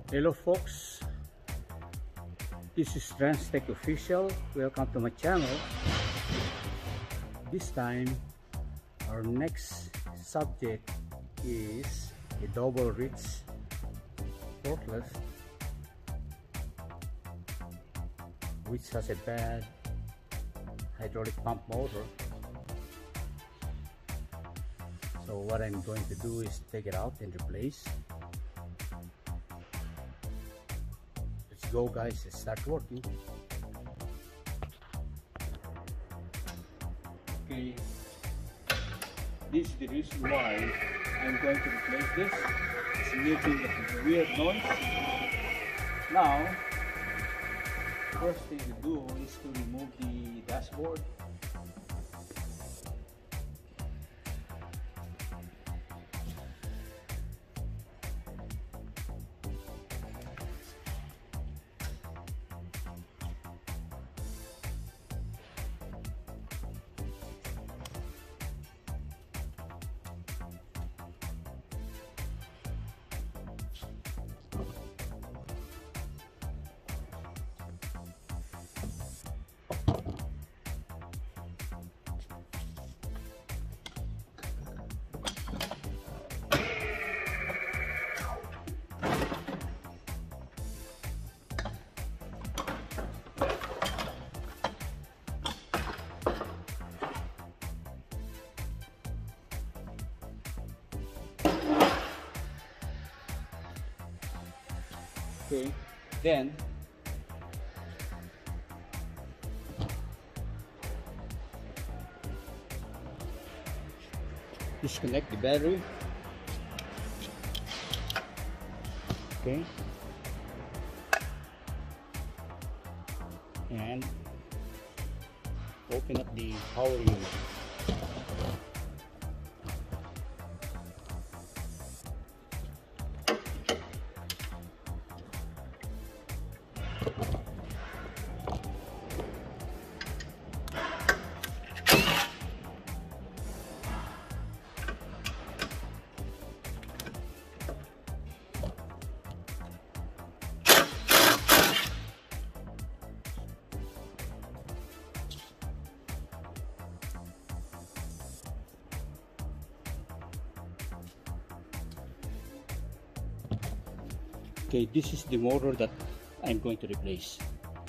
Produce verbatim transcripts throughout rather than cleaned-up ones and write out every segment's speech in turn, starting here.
Hello folks, this is Transtech Official. Welcome to my channel. This time our next subject is a double reach forklift which has a bad hydraulic pump motor. So what I'm going to do is take it out and replace. Go guys, start working. Okay, this is the reason why I'm going to replace this. It's making a weird noise. Now, first thing to do is to remove the dashboard. Okay, then disconnect the battery. Okay, and open up the power unit. Okay, this is the motor that I'm going to replace.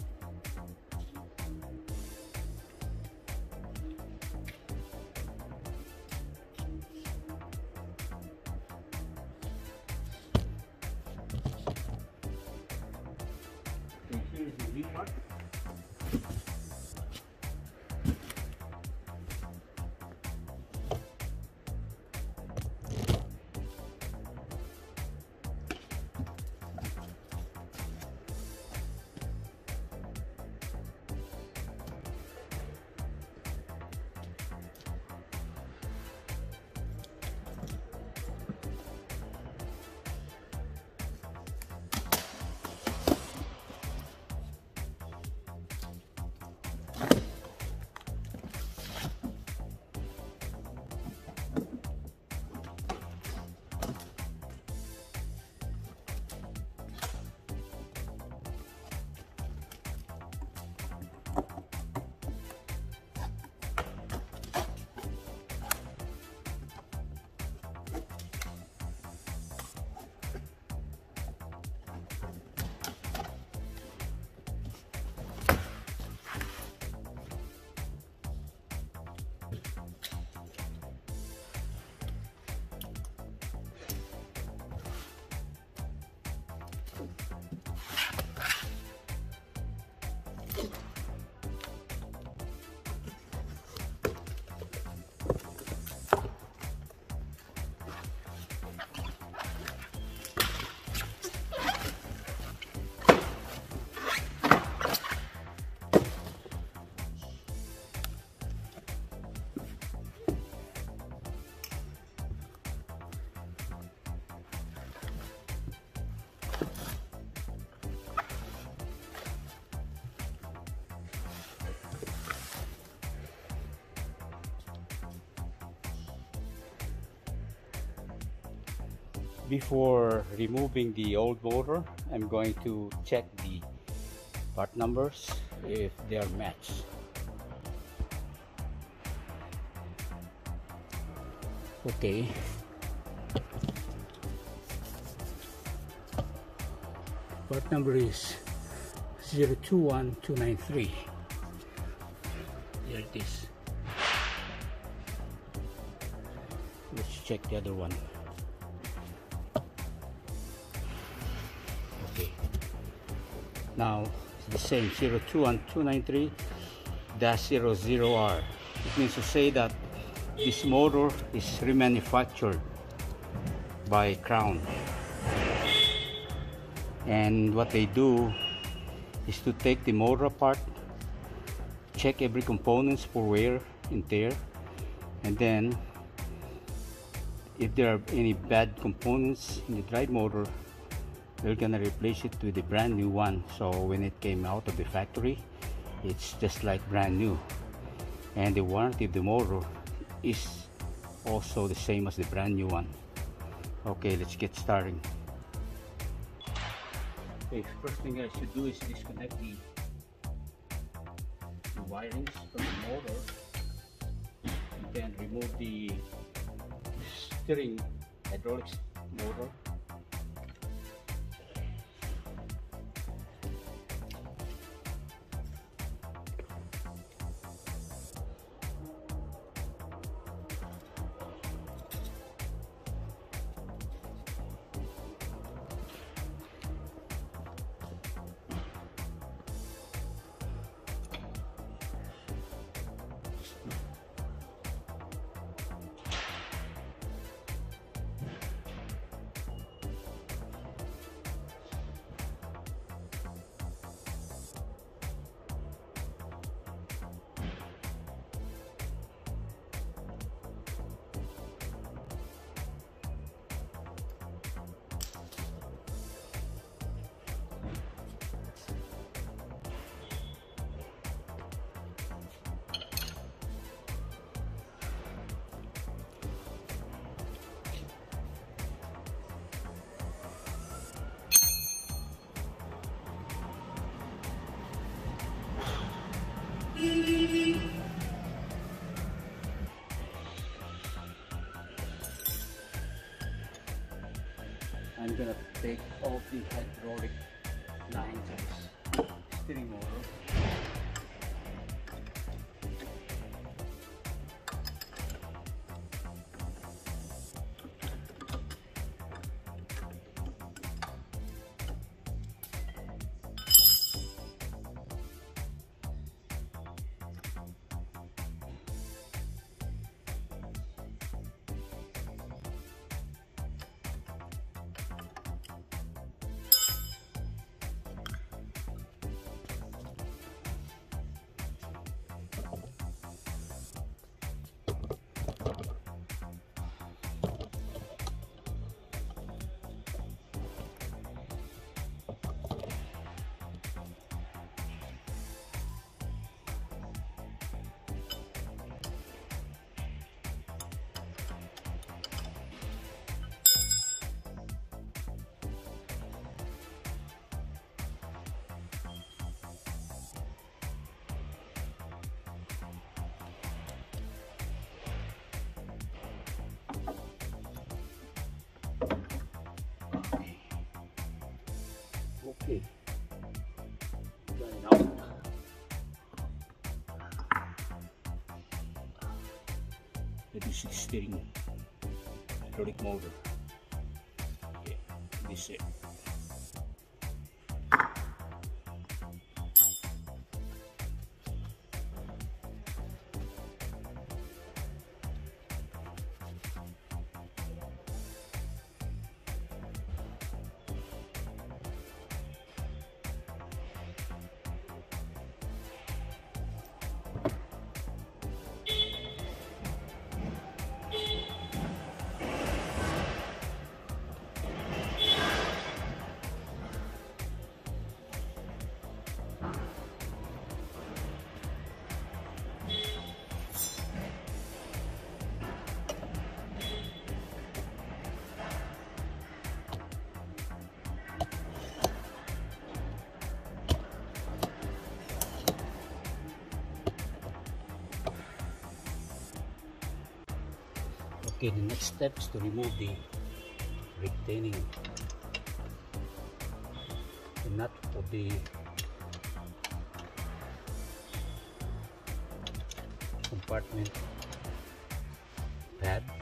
Okay, here's the V part. Before removing the old motor, I'm going to check the part numbers if they are matched. Okay. Part number is zero two one two nine three. Here it is. Let's check the other one. Okay. Now it's the same, zero two one two nine three dash zero zero R. It means to say that this motor is remanufactured by Crown. And what they do is to take the motor apart, check every components for wear and tear, and then if there are any bad components in the drive motor, they're gonna replace it with a brand new one. So when it came out of the factory, it's just like brand new. And the warranty of the motor is also the same as the brand new one. Okay, let's get started. Okay, first thing I should do is disconnect the, the wirings from the motor, and then remove the steering hydraulics motor. I'm gonna take off the hydraulic lines of the steering motor. Okay, dry it out. That is the steering hydraulic motor. Okay, this is it. Okay, the next step is to remove the retaining the nut of the compartment pad.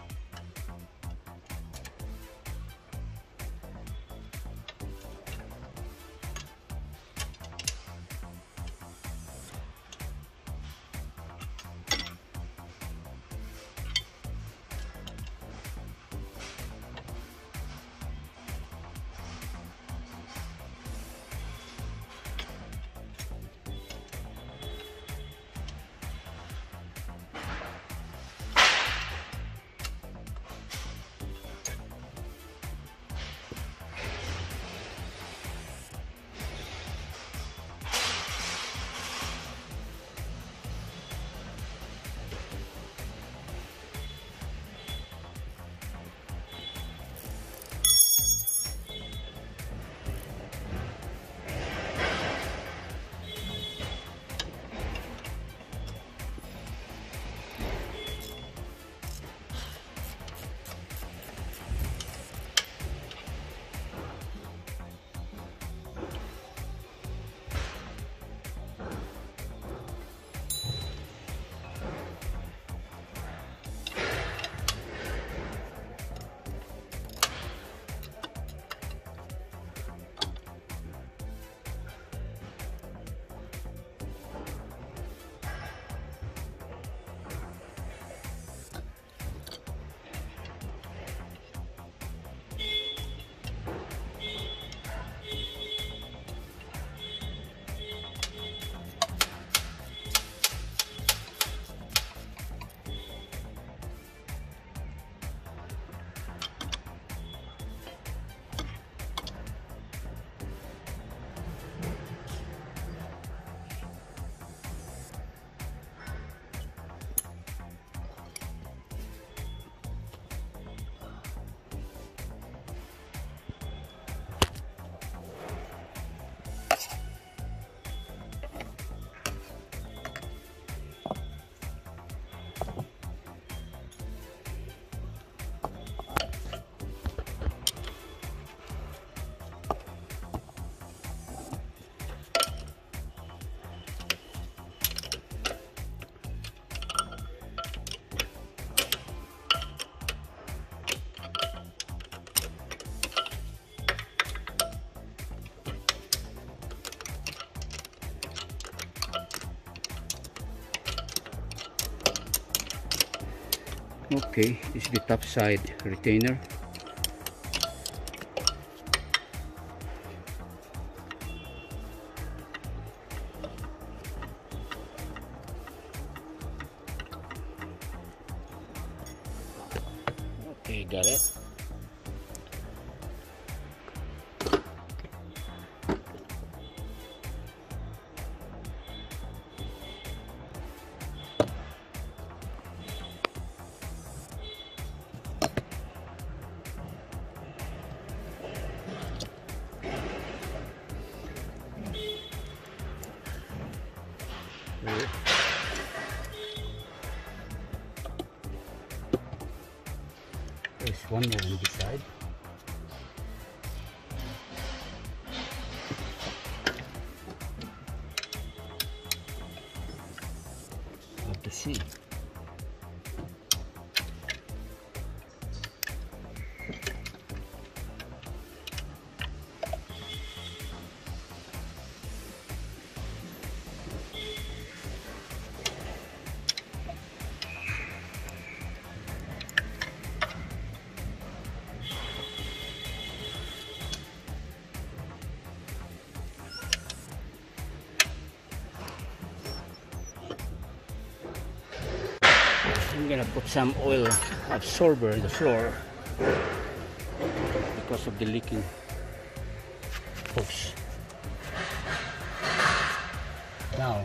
Okay, this is the top side retainer. Okay, got it. There's one more on this side. Have to see. I'm gonna put some oil absorber in the floor because of the leaking hose. Now,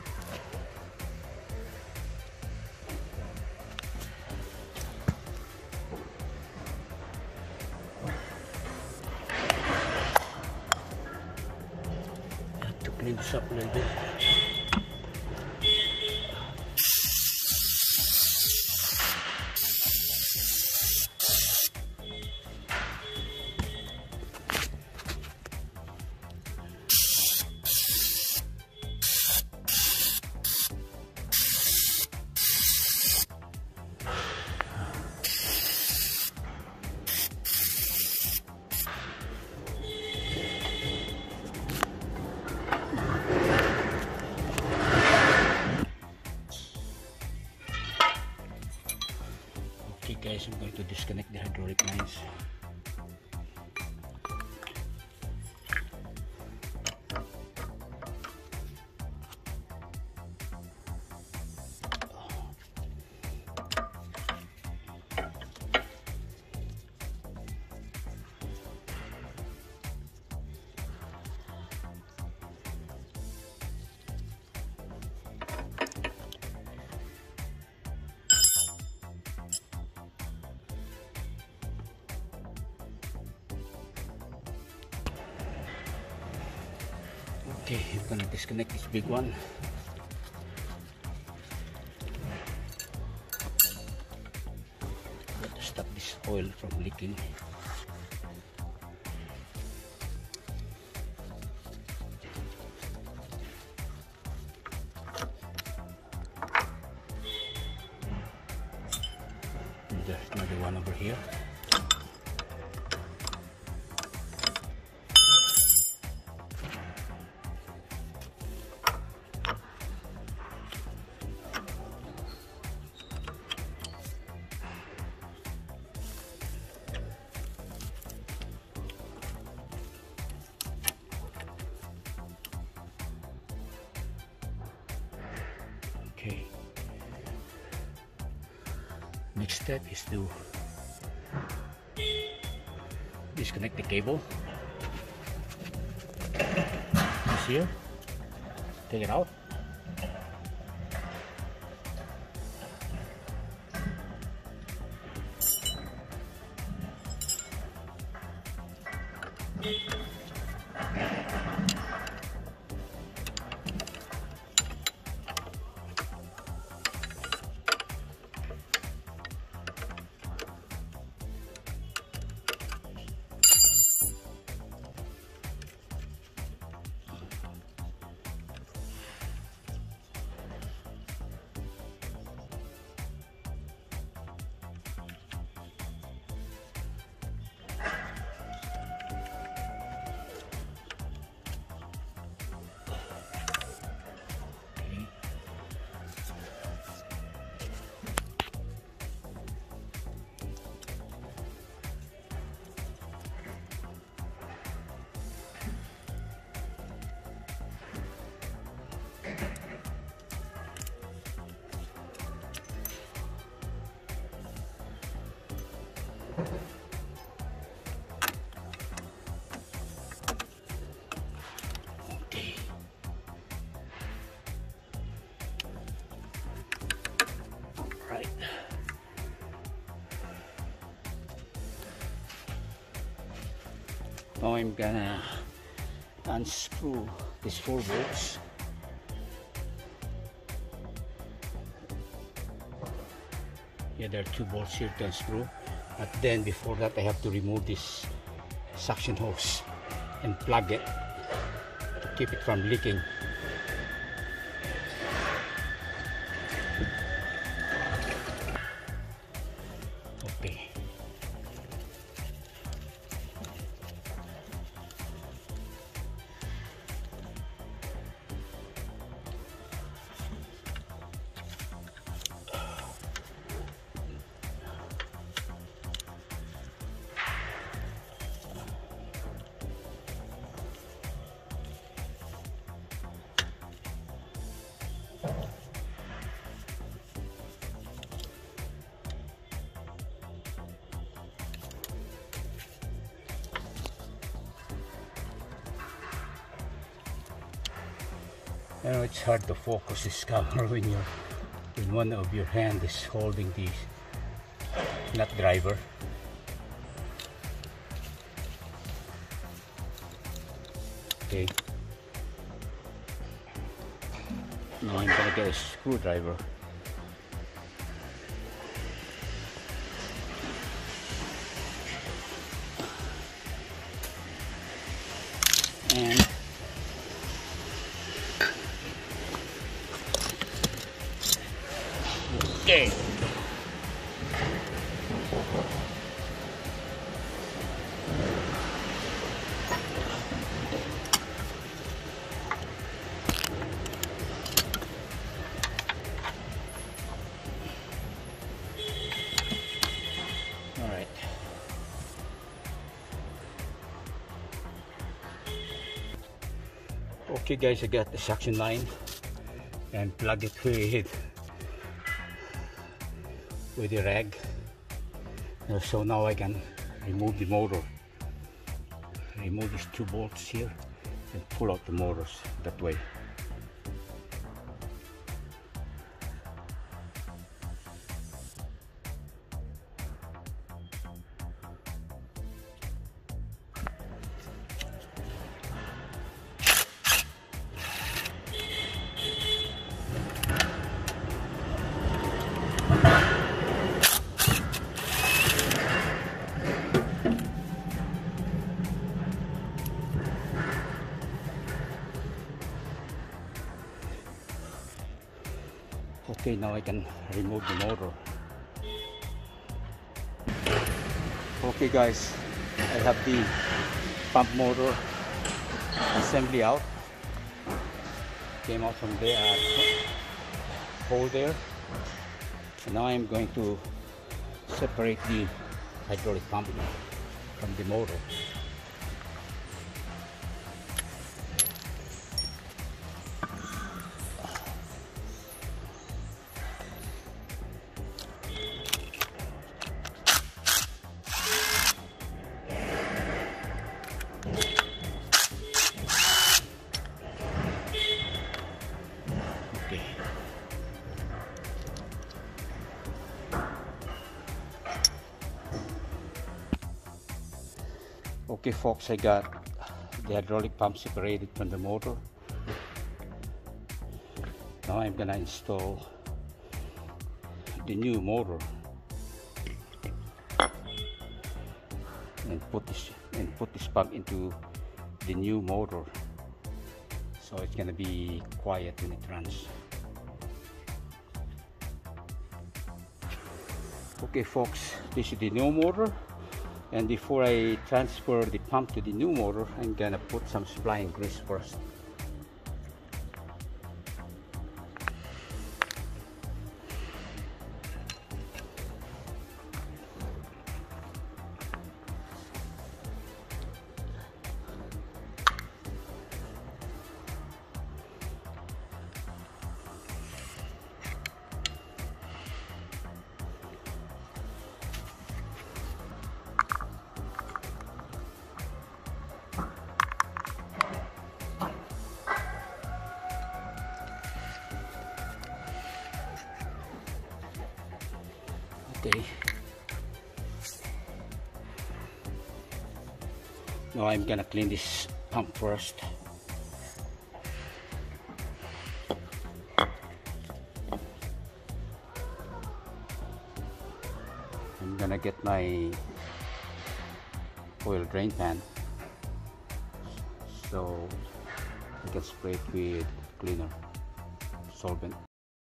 I have to clean this up a little bit. guys, I'm going to disconnect the hydraulic lines. Okay, I'm gonna disconnect this big one. Got to stop this oil from leaking. And there's another one over here. Okay. Next step is to disconnect the cable. This here. Take it out. Okay. Right. Now I'm gonna unscrew these four bolts. Yeah, there are two bolts here to unscrew, but then before that I have to remove this suction hose and plug it to keep it from leaking. Okay. You know, it's hard to focus this camera when you're when one of your hand is holding the nut driver. Okay. Now I'm gonna get a screwdriver. And okay. Okay guys, I got the suction line and plug it with with the rag. Uh, so now I can remove the motor, remove these two bolts here and pull out the motors that way. Okay, now I can remove the motor. Okay guys, I have the pump motor assembly out. Came out from there, uh, hole there. And now I'm going to separate the hydraulic pump from the motor. Okay folks, I got the hydraulic pump separated from the motor. Now I'm gonna install the new motor and put this and put this pump into the new motor, so it's gonna be quiet when it runs. Okay folks, this is the new motor. And before I transfer the pump to the new motor, I'm gonna put some spline grease first. Okay. Now I'm gonna clean this pump first. I'm gonna get my oil drain pan so I can spray it with cleaner solvent.